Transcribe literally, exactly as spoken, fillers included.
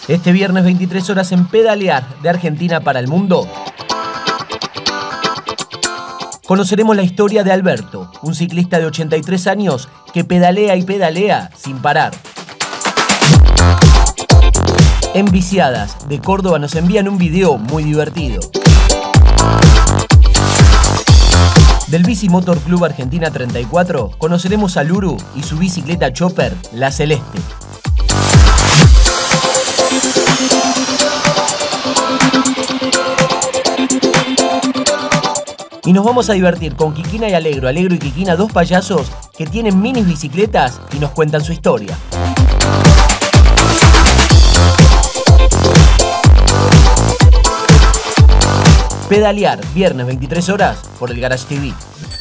Este viernes veintitrés horas en Pedalear de Argentina para el Mundo. Conoceremos la historia de Alberto, un ciclista de ochenta y tres años que pedalea y pedalea sin parar. Enviciadas de Córdoba nos envían un video muy divertido. Del Bici Motor Club Argentina treinta y cuatro conoceremos a Luru y su bicicleta Chopper, la Celeste. Y nos vamos a divertir con Kikina y Alegro, Alegro y Kikina, dos payasos que tienen minis bicicletas y nos cuentan su historia. Pedalear, viernes veintitrés horas por el Garage T V.